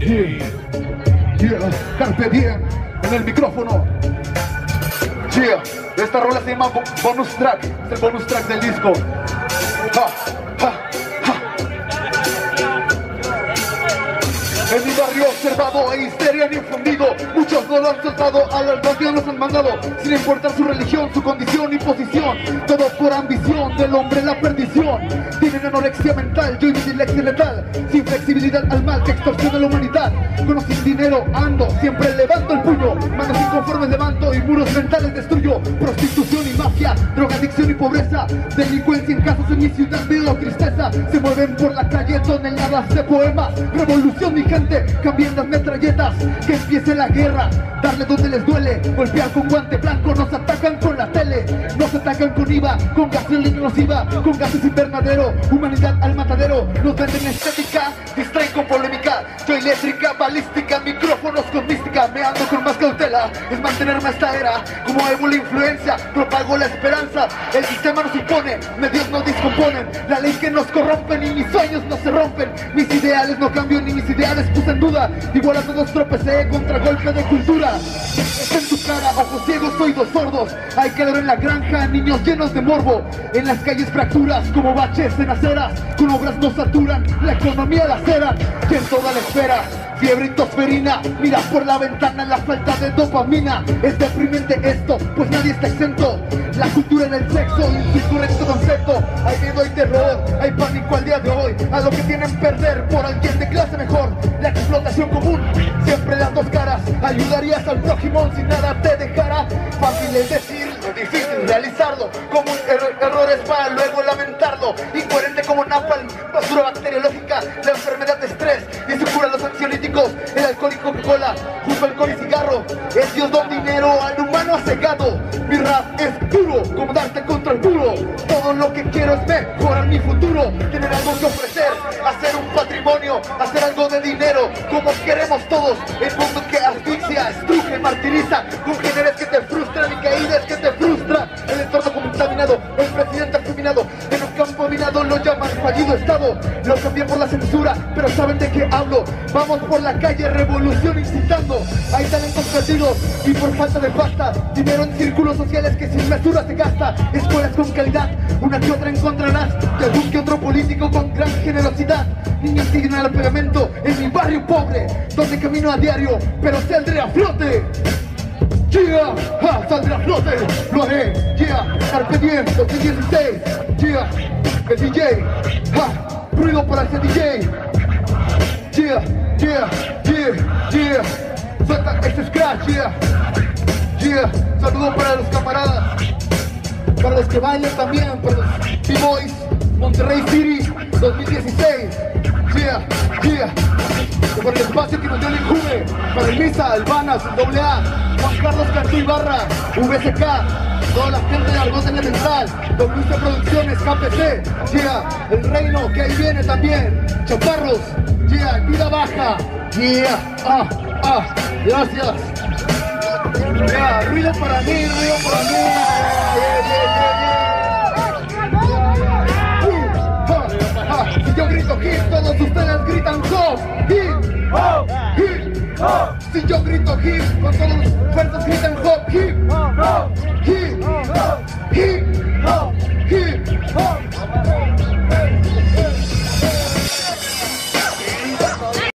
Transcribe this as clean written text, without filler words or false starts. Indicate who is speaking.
Speaker 1: Carpe diem en el micrófono. Esta rola se llama Bonus Track. Es el bonus track del disco. En mi barrio observado e histeria han infundido. Muchos no lo han soltado, a las naciones los han mandado. Sin importar su religión, su condición y posición. Todos por ambición, del hombre la perdición. Tienen anorexia mental, yo y mi dislexia letal. Sin flexibilidad al mal que extorsiona la humanidad. Con o sin dinero ando, siempre levanto el puño. Manos inconformes levanto y muros mentales destruyo. Prostitución y mafia, drogadicción y pobreza. Delincuencia en casos en mi ciudad veo tristeza. Se mueven por la calle toneladas de poemas. Revolución mi gente, cambien las metralletas. Que empiece la guerra, darle donde les duele. Golpear con guante blanco, nos atacan con la tele. Nos atacan con IVA, con gasolina nociva, con gases invernadero, humanidad al matadero. Nos venden estética, distraen con polémica. Yo eléctrica, balística, micrófonos con mística. Me ando con más cautela, es mantenerme a esta era. Como evo la influencia, propago la esperanza. El sistema nos impone, medios nos discomponen. La ley que nos corrompen y mis sueños no se rompen. Mis ideales no cambian ni mis ideales puse en duda. Igual a todos tropecé contra golpe de cultura. Está en tu cara, ojos ciegos, oídos sordos. Hay calor en la granja, niños llenos de morbo. En las calles fracturas como baches en aceras. Con obras nos saturan, la economía la cera. Y en toda la esfera, fiebre y tosferina. Miras por la ventana la falta de dopamina. Es deprimente esto, pues nadie está exento. La cultura en el sexo, un incorrecto concepto. Hay miedo, hay terror, hay pánico al día de hoy. A lo que tienen perder por alguien de clase mejor. La explotación común, siempre las dos caras. Ayudarías al prójimo si nada te dejara. Fácil es decirlo, difícil realizarlo. Como errores para luego lamentarlo. Incoherente como napalm, basura bacteriológica. La enfermedad de estrés y su cura los ansiolíticos. El alcohol y Coca-Cola, junto al alcohol y cigarro. Es Dios don dinero al humano cegado. Mi rap es puro, como darte contra el muro. Todo lo que quiero es mejorar mi futuro. Tener algo que ofrecer, hacer un patrimonio, hacer algo de dinero, como queremos todos. El mundo que asfixia, estruje, martiriza. Congéneres que te frustran y caídas que te frustran. El entorno contaminado, el presidente fulminado. En un campo minado lo llaman fallido estado. Lo cambié por la censura, pero saben de qué hablo. Vamos por la calle, revolución incitando. Hay talentos perdidos y por falta de pasta. Dinero en círculos sociales que sin mesura se gasta. Escuelas con calidad, una que otra encontrarás. Y algún que otro político con gran generosidad. Niños siguen al pegamento en mi barrio pobre, donde camino a diario, pero saldré a flote. Saldré a flote, lo haré. Carpe diem, 2016. El DJ, ruido para ese DJ. Suelta este scratch, saludo para los camaradas, para los que bailan también, para los B-Boys, Monterrey City, 2016. Por el espacio que nos dio el Injuve, para el Misa, el Vanas, el AA, Juan Carlos Cantú Ibarra, VSK, toda la gente de Argos Elemental, WC Producciones, KPC, el Reino, que ahí viene también, Chaparros, Vida Baja, gracias. Ruido para mí, ruido para mí. Si yo grito hip, todos ustedes gritan hop, hip, hop, hip, hop. Si yo grito hip, con todos los fuerzas gritan hop, hip, hop.